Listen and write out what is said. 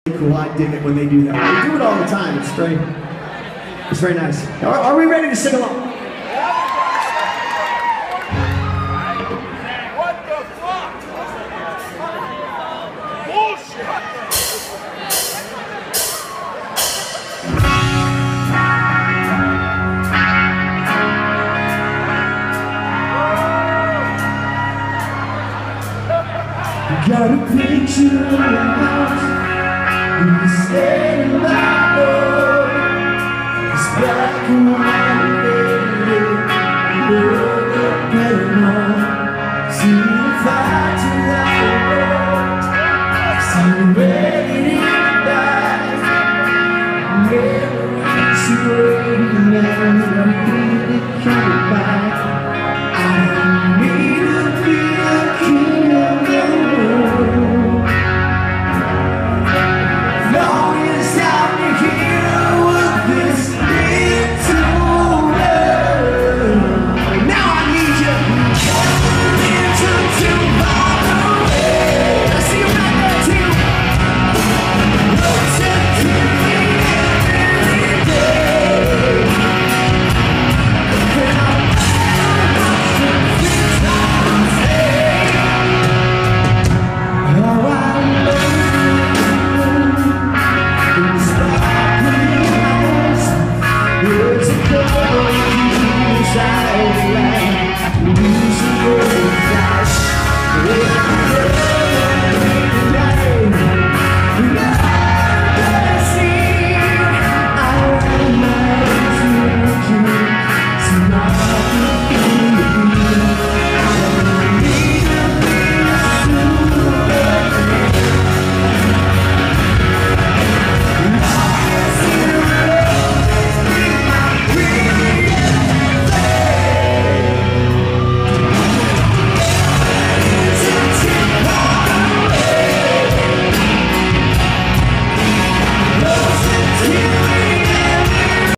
cool. I dig it when they do that. They do it all the time. It's very nice. Are we ready to sing along? What the fuck? Bullshit! Got a picture of a house in the state of my boy. It's black and white.